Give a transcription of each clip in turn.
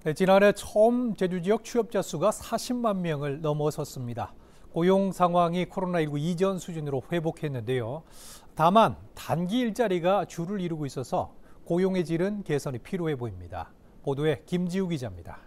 네, 지난해 처음 제주 지역 취업자 수가 40만 명을 넘어섰습니다. 고용 상황이 코로나19 이전 수준으로 회복했는데요. 다만 단기 일자리가 주를 이루고 있어서 고용의 질은 개선이 필요해 보입니다. 보도에 김지우 기자입니다.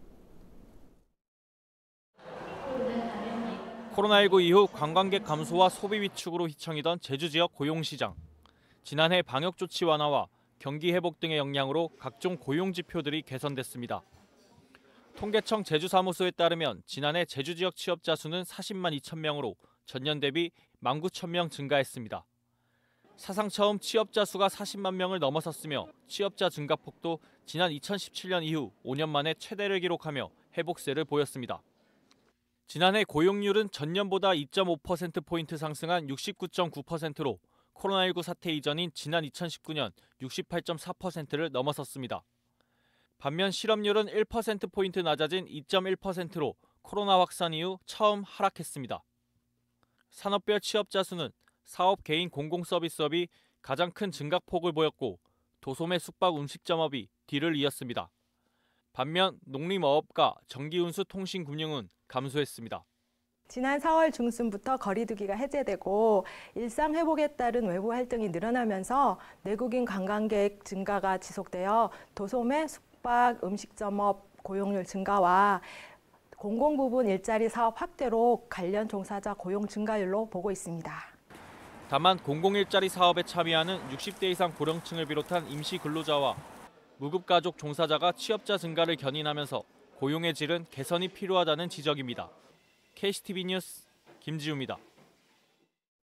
코로나19 이후 관광객 감소와 소비 위축으로 휘청이던 제주 지역 고용시장. 지난해 방역 조치 완화와 경기 회복 등의 영향으로 각종 고용 지표들이 개선됐습니다. 통계청 제주사무소에 따르면 지난해 제주 지역 취업자 수는 40만 2천 명으로 전년 대비 19,000명 증가했습니다. 사상 처음 취업자 수가 40만 명을 넘어섰으며 취업자 증가폭도 지난 2017년 이후 5년 만에 최대를 기록하며 회복세를 보였습니다. 지난해 고용률은 전년보다 2.5%포인트 상승한 69.9%로 코로나19 사태 이전인 지난 2019년 68.4%를 넘어섰습니다. 반면 실업률은 1%포인트 낮아진 2.1%로 코로나 확산 이후 처음 하락했습니다. 산업별 취업자 수는 사업 개인 공공서비스업이 가장 큰 증가폭을 보였고 도소매 숙박 음식점업이 뒤를 이었습니다. 반면 농림어업과 전기운수 통신금융은 감소했습니다. 지난 4월 중순부터 거리두기가 해제되고 일상 회복에 따른 외부 활동이 늘어나면서 내국인 관광객 증가가 지속되어 도소매, 숙박, 음식점업 고용률 증가와 공공부문 일자리 사업 확대로 관련 종사자 고용 증가율로 보고 있습니다. 다만 공공일자리 사업에 참여하는 60대 이상 고령층을 비롯한 임시 근로자와 무급가족 종사자가 취업자 증가를 견인하면서 고용의 질은 개선이 필요하다는 지적입니다. KCTV 뉴스 김지우입니다.